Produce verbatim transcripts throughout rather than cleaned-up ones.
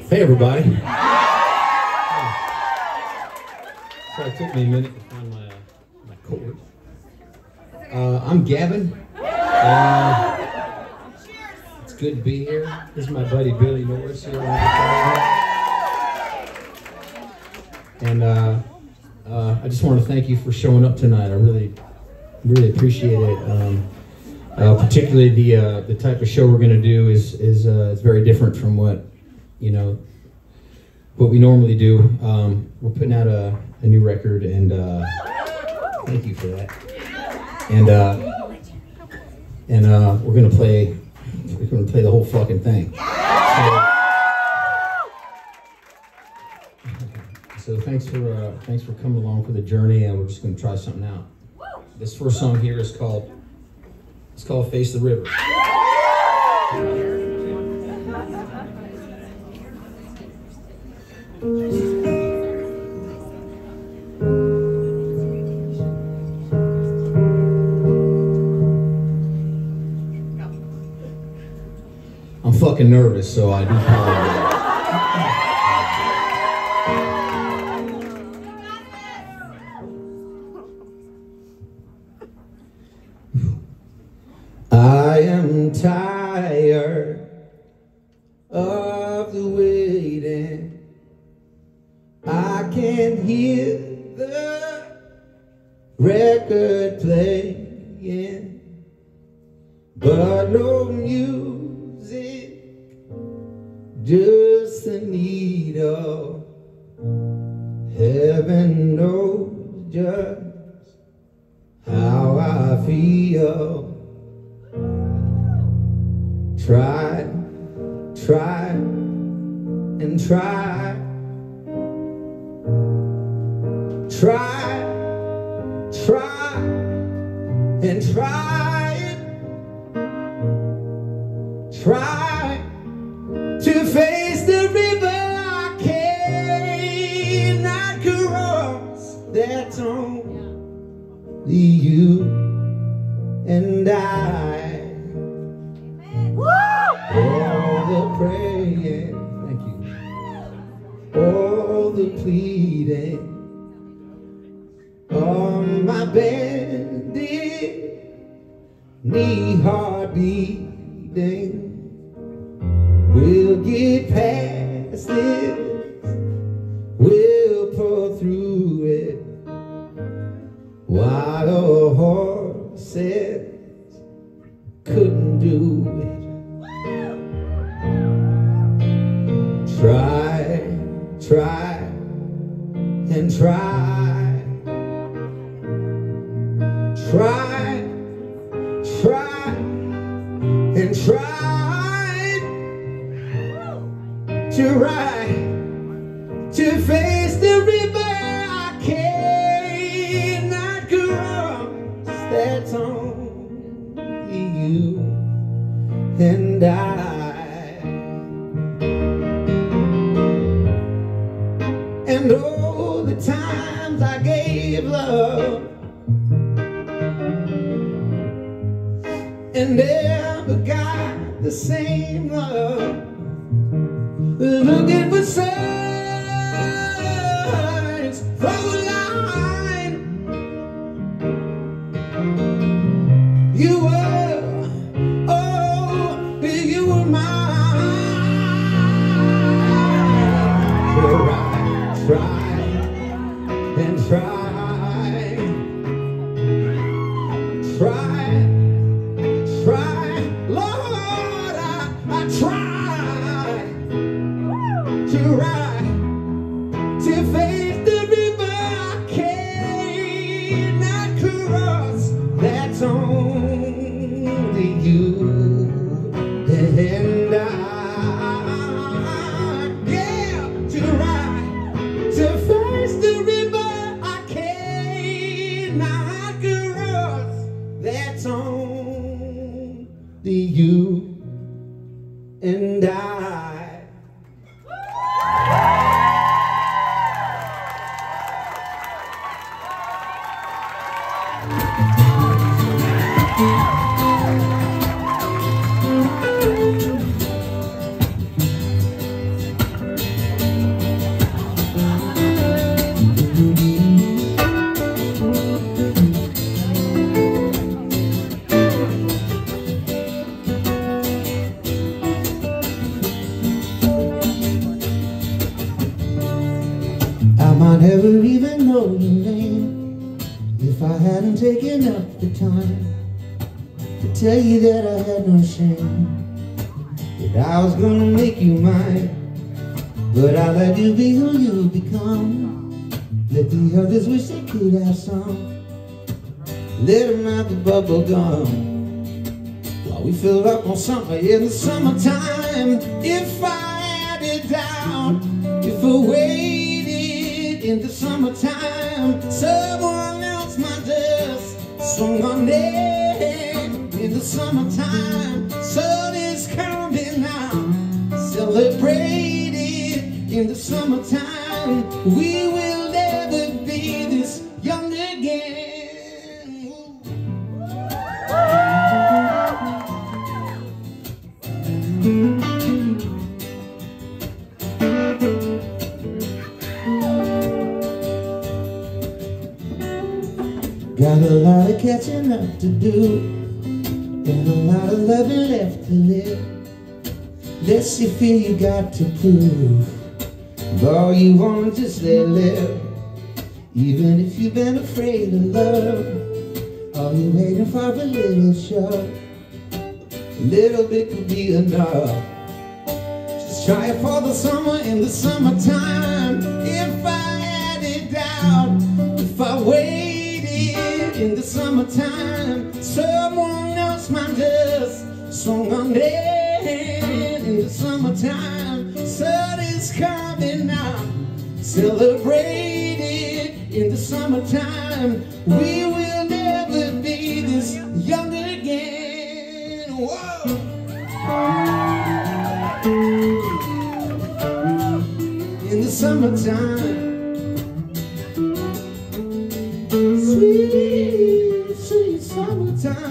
Hey everybody. So it took me a minute to find my, uh, my chord. Uh, I'm Gavin. Uh, it's good to be here. This is my buddy Billy Norris here. And uh, uh, I just want to thank you for showing up tonight. I really, really appreciate it. Um, uh, particularly the uh, the type of show we're going to do is is uh, is very different from what you know what we normally do. Um, we're putting out a, a new record, and uh, thank you for that. And uh, and uh, we're gonna play we're gonna play the whole fucking thing. So, so thanks for uh, thanks for coming along for the journey, and we're just gonna try something out. This first song here is called it's called "Face the River." I'm fucking nervous, so I do apologize. I am tired of the waiting. I can hear the record playing, but no music, just the needle. Heaven knows just how I feel. Try, try, and try. Try, try, and try it. Try to face the river I cannot cross. That's only you and I. All the praying, thank you. All the pleading on my bended knee, heart beating. We'll get past this, we'll pull through it, while the horses couldn't do it. Try, try, and try. Try, try, and try to ride, to face the river I cannot cross. That's only you and I. And all the times I gave love and never got the same love, looking for signs from the line. You were, oh, you were mine. You're right. Try and try, try, try, Lord, I, I try to ride. might never even know your name if I hadn't taken up the time to tell you that I had no shame, that I was gonna make you mine. But I let you be who you become. Let the others wish they could have some. Let them have the bubble gum while we fill up on summer in the summertime. If I had it down, if I waited in the summertime, someone else might just sung my name in the summertime. Sun is coming out, celebrate it in the summertime. We will never be this young again. Got a lot of catching up to do and a lot of loving left to live. Let's see, feel you got to prove. All you want, just let live. Even if you've been afraid of love, all you waiting for a little shove. A little bit could be enough. Just try it for the summer in the summertime. If I had it down, if I waited in the summertime, someone else might just sung my name in the summertime. Sun is coming out, celebrate it in the summertime. We will never be this young again. Whoa! In the summertime, sweet, sweet summertime.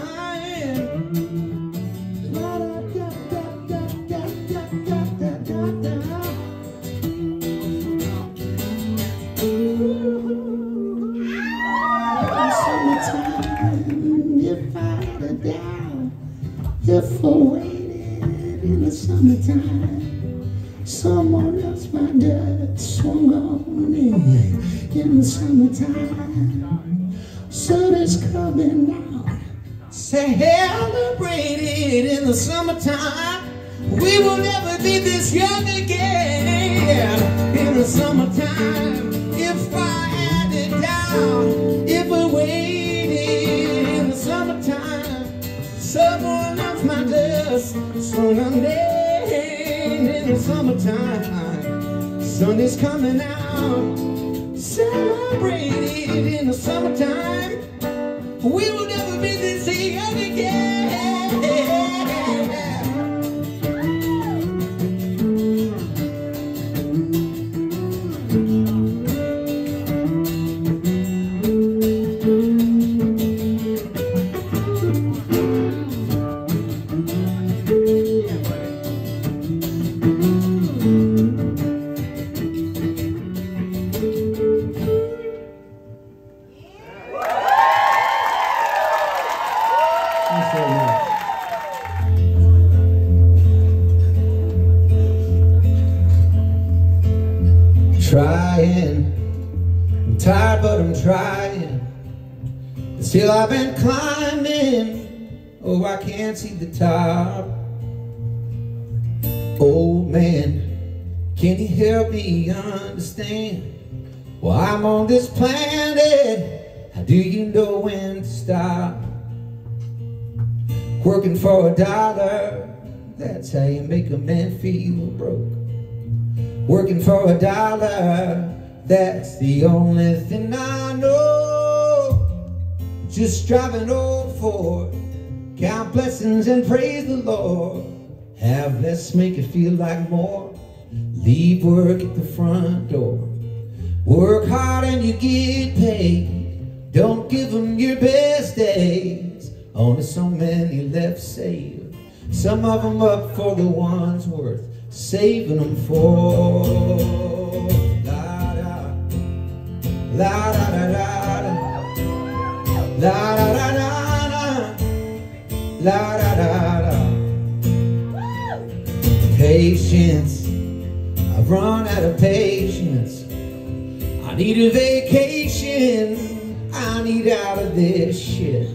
If I had down, if I waited in the summertime, someone else might have swung on me in the summertime. Sun is coming out, celebrate it in the summertime. We will never be this young again in the summertime. If I had it down, if I waited in the summertime, someone else might just sung my name in the summertime. Sun is coming out, celebrate it in the summertime. We will never be this young again. Trying, I'm tired but I'm trying. Still I've been climbing. Oh, I can't see the top. Old man, can you help me understand why I'm on this planet? How do you know when to stop? Working for a dollar, that's how you make a man feel broke. Working for a dollar, that's the only thing I know. Just driving old Ford, count blessings and praise the Lord. Have less, make it feel like more. Leave work at the front door. Work hard and you get paid. Don't give them your best days. Only so many left saved. Some of them up for the ones worth saving them for. La da, la da da da da, la da da da da, la da da da. Patience, I've run out of patience. I I need a vacation, I need out of this shit.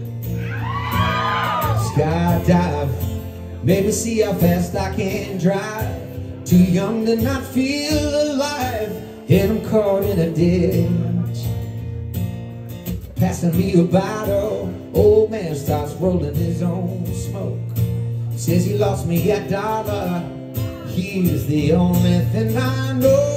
Skydive, maybe see how fast I can drive. Too young to not feel alive, and I'm caught in a ditch. Passing me a bottle, old man starts rolling his own smoke. Says he lost me a dollar, he's the only thing I know.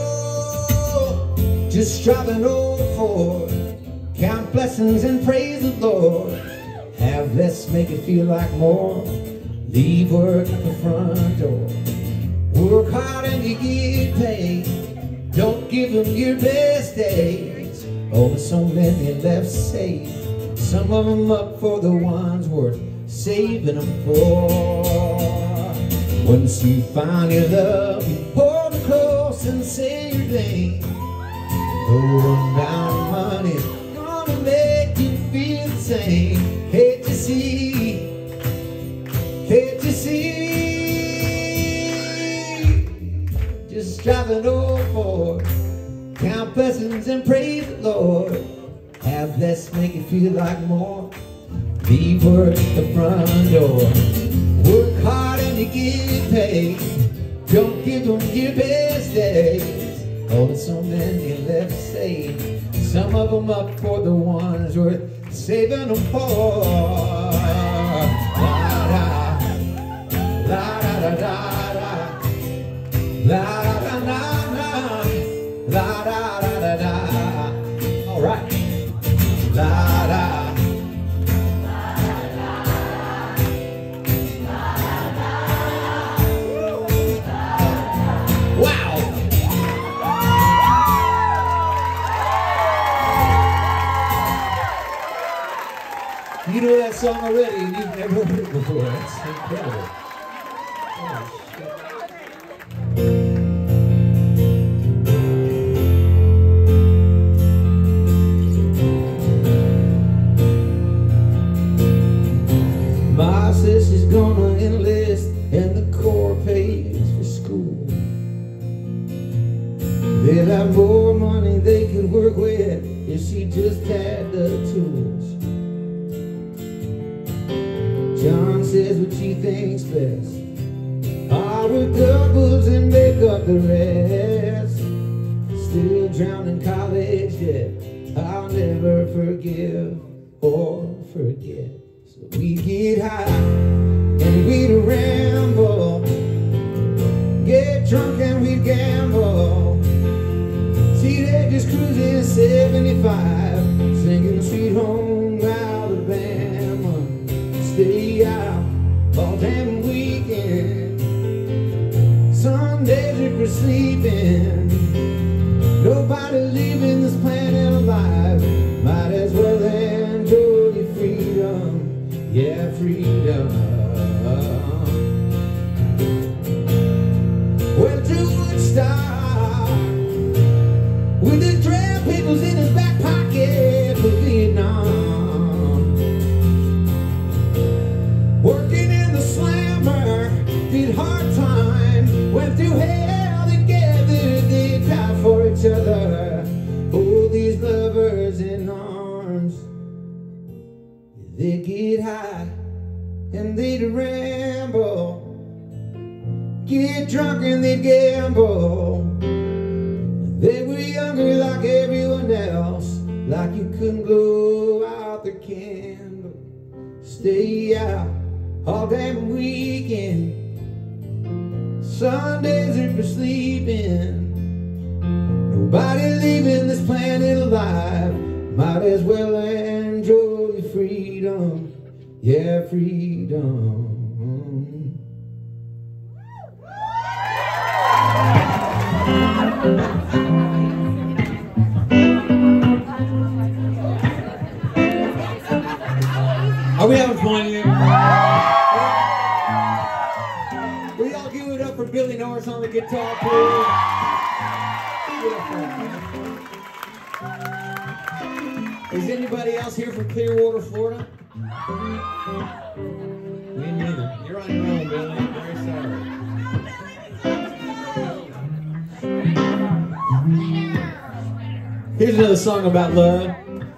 Just drive an old Ford, count blessings and praise the Lord. Have less, make it feel like more. Leave work at the front door. Work hard and you get paid. Don't give them your best days. Oh, there's so many left saved. Some of them up for the ones worth saving them for. Once you find your love, you hold it close and say your name. Rolling down money, gonna make you feel the same. Hate to see, hate to see. Just drive an old Ford, count blessings and praise the Lord. Have less, make it feel like more. Leave work at the front door. Work hard and you get paid. Don't give them your best days. Oh, there's so many left to save. Some of them up for the ones worth saving them for. La-da, la-da-da-da-da, la-da-da-da-da, la-da-da-da-da. All right. La-da. You know that song already and you've never heard it before. That's incredible. Oh, shit. Ma says she's gonna enlist and the Corps pays for school. They'll have more money they could work with if she just had the tools. John says what she thinks best. I'll work doubles and make up the rest. Still drowned in college debt. I'll never forgive or forget. So we get high and we'd ramble, get drunk and we'd gamble. See, they're just cruising seventy-five, singing Sweet Home Alabama. Stay out all damn weekend. Sundays if we're sleeping. Nobody leaving this planet alive. Might as well enjoy your freedom. Yeah, freedom. Well, to Woodstock with the trail papers in his back pocket for Vietnam. Working in the slammer, did hard time, went through hell together, they died for each other. Oh, these lovers in arms, they get high and they'd ramble, get drunk and they'd gamble. They were younger like everyone else, like you couldn't blow out the candle. Stay out all damn weekend. Sundays are for sleeping. Nobody leaving this planet alive. Might as well enjoy your freedom. Yeah, freedom. Are we having fun here? We all give it up for Billy Norris on the guitar, please. Is anybody else here from Clearwater, Florida? Me neither. You're on your own, Billy. I'm very sorry. Here's another song about love.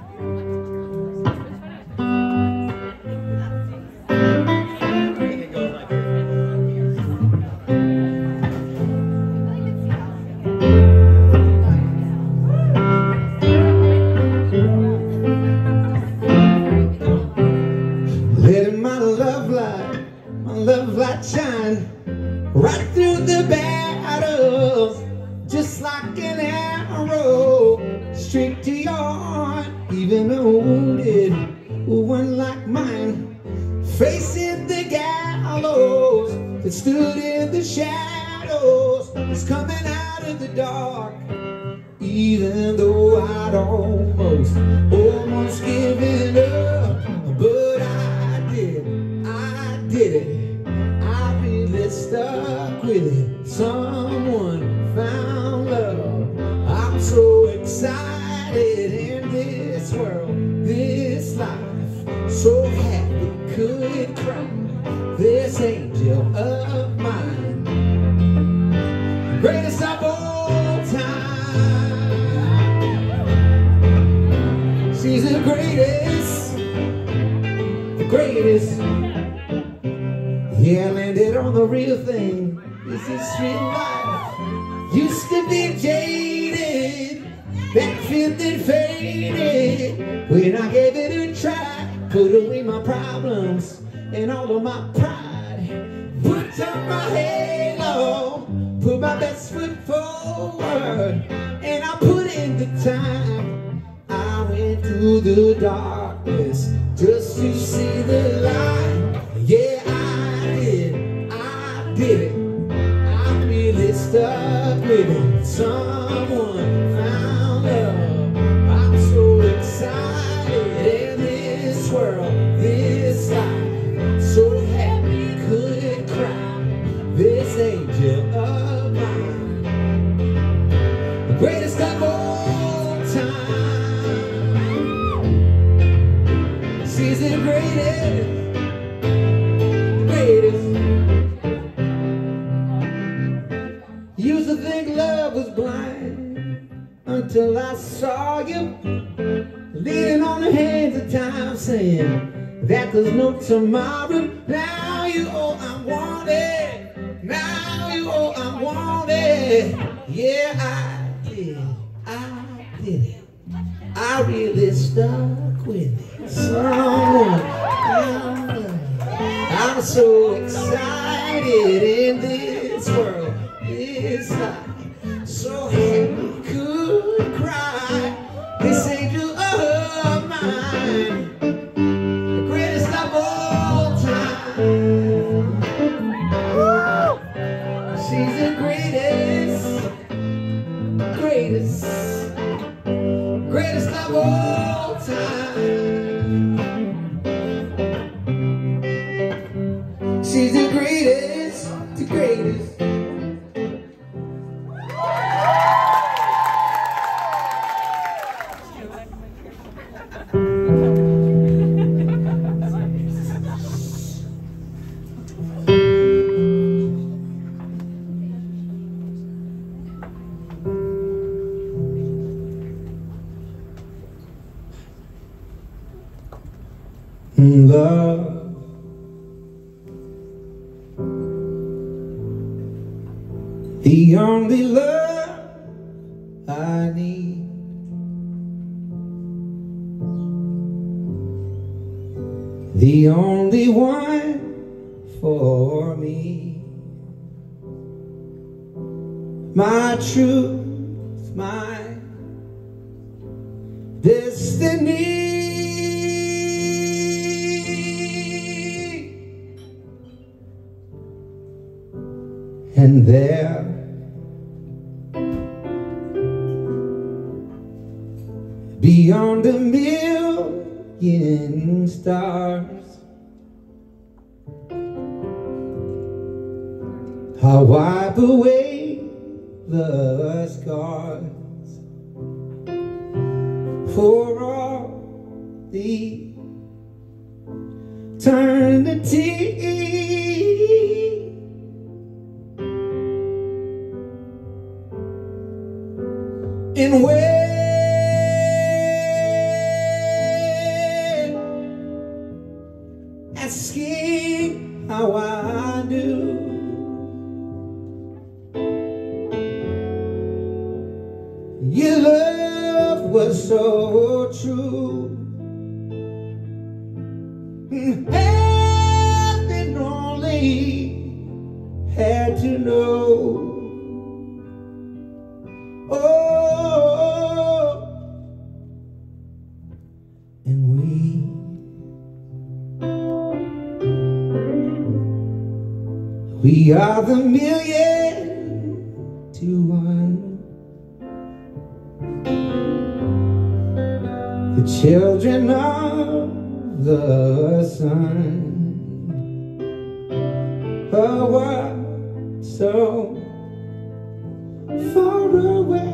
Letting my love light, my love light shine right through the battles, just like an arrow straight to your heart. Even a wounded one like mine, facing the gallows that stood in the shadows, is coming out of the dark. Even though I'd almost, almost given up, but I did, I did it. I really stuck with it. Someone found love. I'm so excited in this world, this life. So happy, could cry. This angel of mine, greatest of all time. She's the greatest, the greatest. Yeah, I landed on the real thing. This is street life. Used to be jaded, that feeling faded. When I gave it a try, put away my problems and all of my pride. Put on my halo, put my best foot forward, and I put in the time. I went through the darkness just to see the light. Yeah, I did, I did it. I really stuck with it. Someone found love. I'm so excited in this world, this life. So happy, could cry. This angel of mine, the greatest of all time. She's the greatest, the greatest. Used to think love was blind until I saw you leaning on the hands of time, saying that there's no tomorrow. Now you all I wanted. Now you all I wanted. Yeah, I did. I did it. I really stuck with it. Someone found love. I'm so excited in this world, this life. So happy, could cry. This angel of mine, the greatest of all time. She's the greatest, greatest, greatest of all time. She's the greatest, the greatest. Love, the only love I need. The only one for me. My truth, my destiny. And there, beyond a million stars, I'll wipe away the scars for all the eternity. And when Your love was so true. Heaven only had to know. Oh, and we we are the million to one, the children of the sun. A world so far away,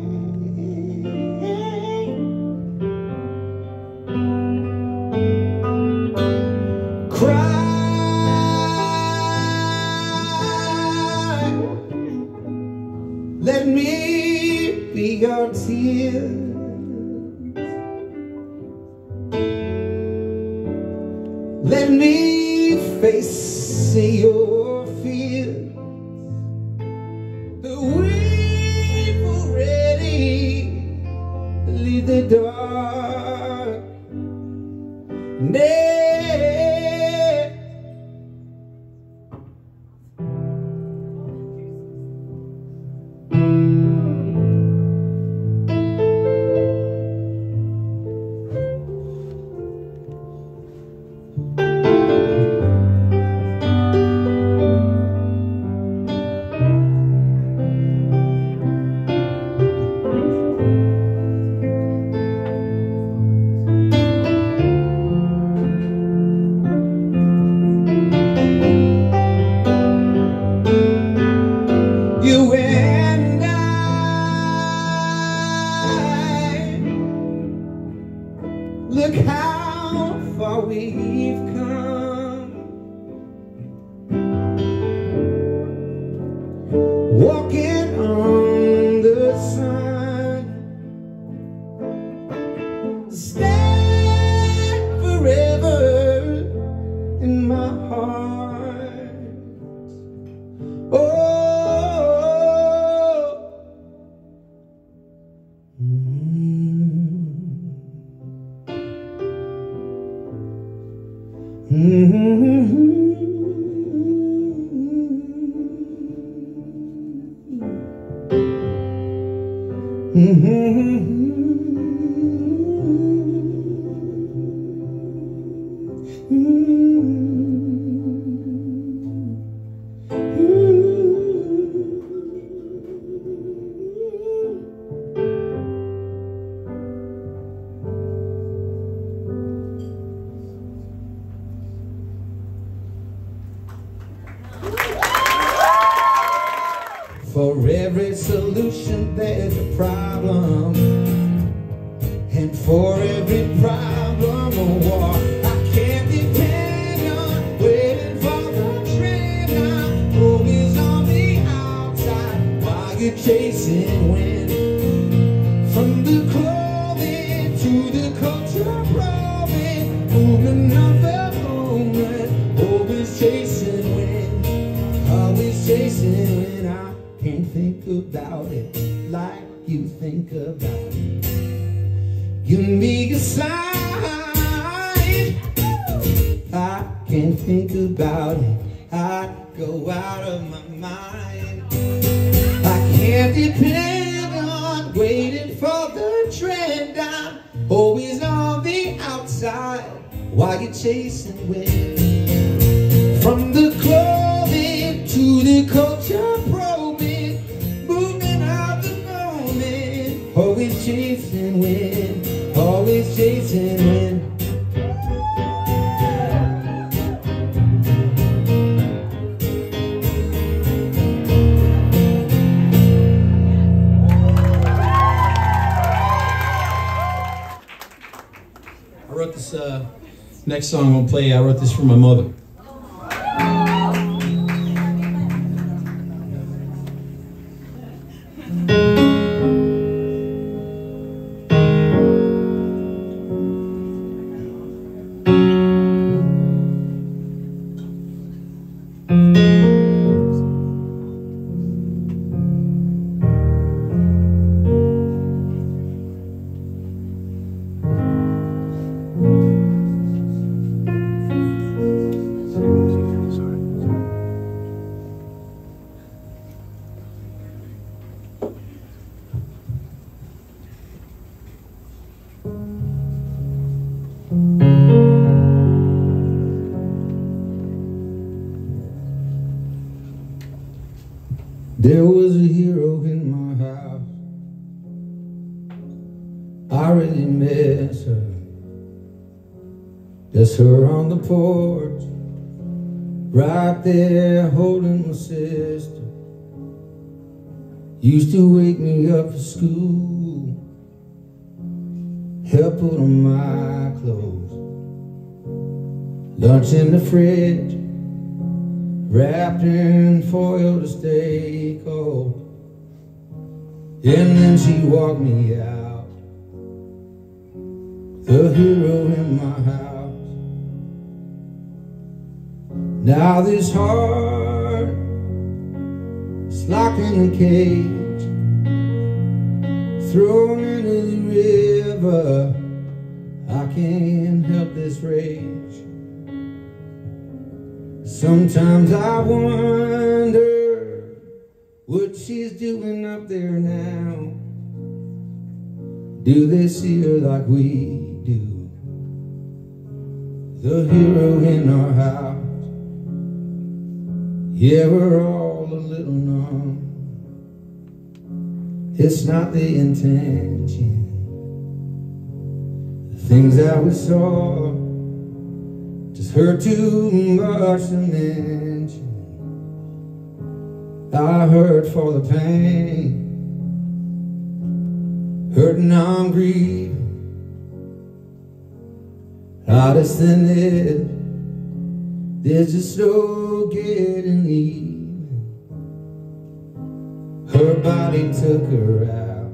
cry, let me be your tears. Let me face your fears. We've already leave the dark. Never. You and I, look how far we've come, walking on the sun. Stay forever in my heart. Oh, for every solution there's a problem, and for every problem a war. I can't depend on waiting for the train. I'm always on the outside while you're chasing wind. From the clothing to the culture probing, movement of the moment, always chasing wind, always chasing wind. I can't think about it like you think about it. Give me a sign. I can't think about it, I go out of my mind. I can't depend on waiting for the trend. I'm always on the outside while you're chasing wind. From the clothing to the culture probing, movement of the moment, always chasing wind, always chasing wind. I wrote this uh, next song I'm gonna play. I wrote this for my mother. There was a hero in my house. I really miss her. That's her on the porch, right there holding my sister. Used to wake me up for school, help put on my clothes. Lunch in the fridge, wrapped in foil to stay cold. And then she'd walk me out, the hero in my house. Now this heart is locked in a cage, thrown into the river. I can't help this rage. Sometimes I wonder what she's doing up there now. Do they see her like we do? The hero in our house. Yeah, we're all a little numb. It's not the intention. The things that we saw just hurt too much to mention. I hurt for the pain, hurting I'm grieving. Hottest than it, there's just no getting even. Her body took her out,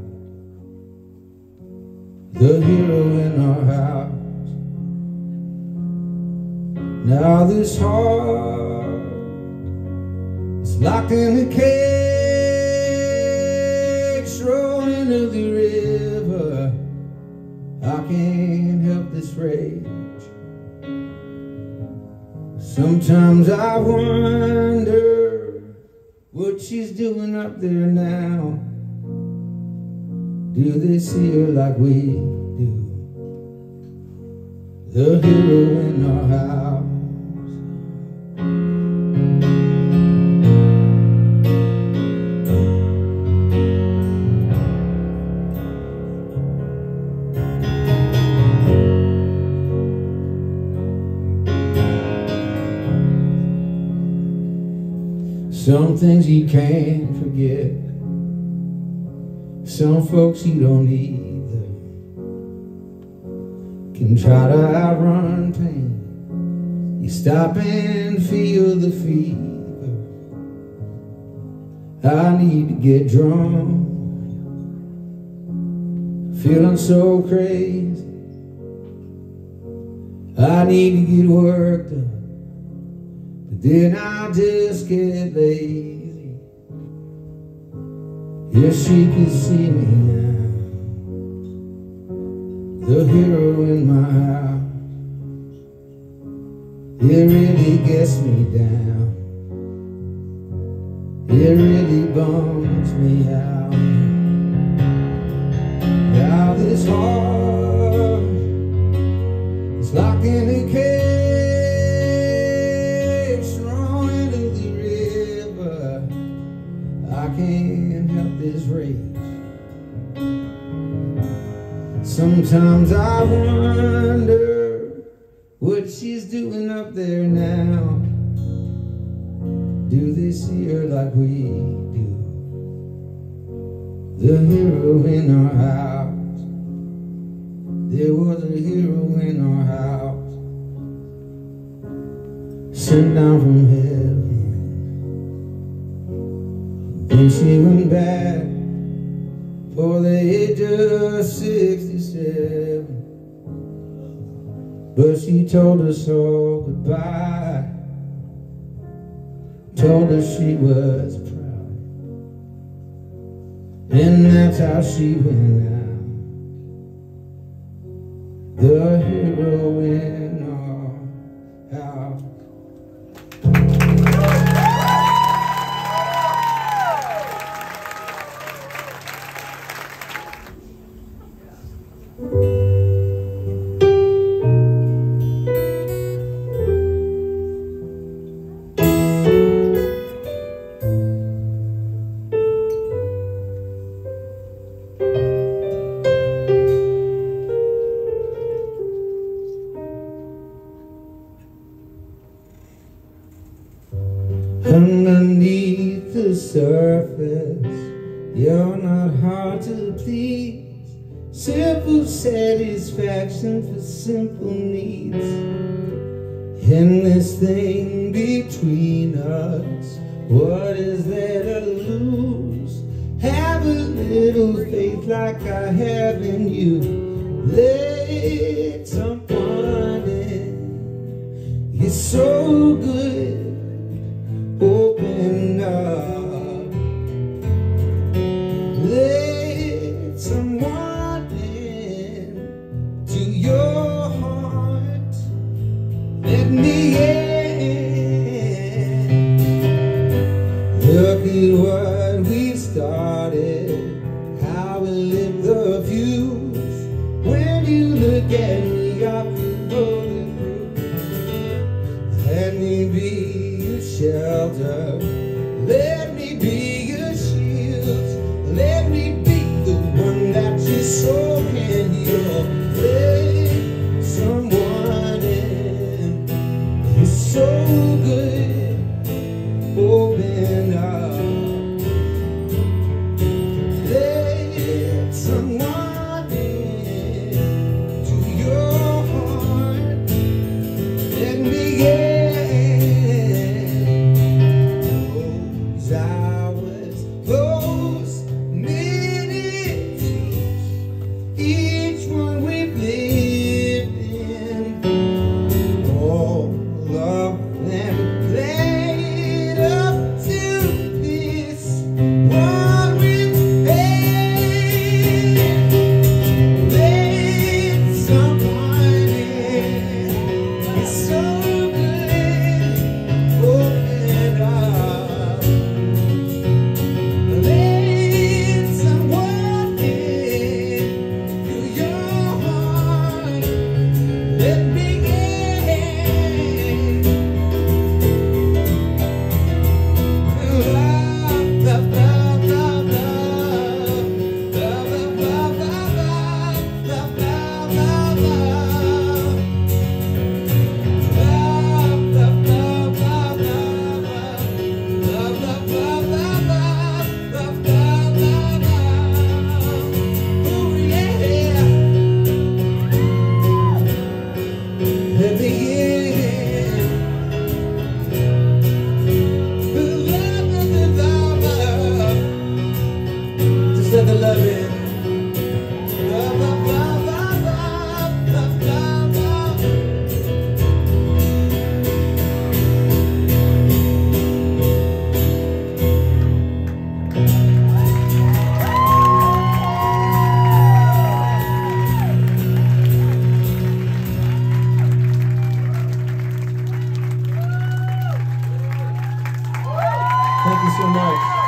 the hero in our house. Now this heart is locked in a cage, thrown into the river. I can't help this rage. Sometimes I wonder what she's doing up there now. Do they see her like we do? The hero in our house. Some things you can't forget, some folks you don't either. Can try to outrun pain, you stop and feel the fever. I need to get drunk, feeling so crazy. I need to get work done, then I just get lazy. If she could see me now, the hero in my house. It really gets me down, it really bums me out. Now this heart is locked in a cage, thrown into the river. I can't help this rage. Sometimes I wonder what she's doing up there now. Do they see her like we do? The hero in our house. There was a hero in our house, sent down from heaven. Then she went back for the age of sixty-seven. But she told us all goodbye, told us she was proud, and that's how she went out. The hero in our house. You're not hard to please. Simple satisfaction for simple needs. And this thing between us, what is there to lose? Have a little faith like I have in you. Let someone in. It's so good. Open up. Let someone in to your heart. Let me in. Look at what we started, how we lit the fuse. When you look at me, I feel bulletproof. Let me be your shelter. Let me be your shield. Let me be the one that your soul can heal. Let someone in. It's so good. Open up. Let someone in to your heart. Let me in. Those hours, those minutes, each one we've lived in, all of them played up to this one we've made. Let someone in. It's so good. Open up. Let someone in to your heart. Let me in. Love, love, love, love, love, love, love, love, love, love, love, just let the love in. Love, love, love, love, love, love, love, love. Thank you so much.